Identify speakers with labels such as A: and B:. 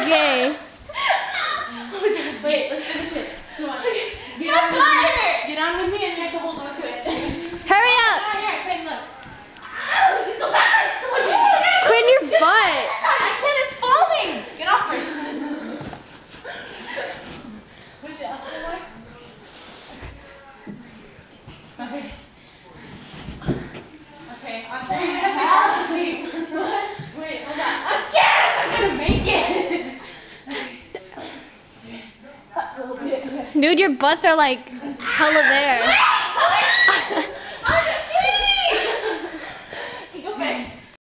A: Okay.
B: Wait, let's finish it. Come on. Get on with me and you have to hold on to it.
A: Hurry up.
B: Here, Quinn, look. Go back. Come on, Jake.
A: Quinn, your butt.
B: I can't, it's falling. Get off first. Push it up more. Okay. Okay, I'm Wait, hold on. I'm scared. I'm gonna make it. A little bit.
A: Dude, your butts are like hella there.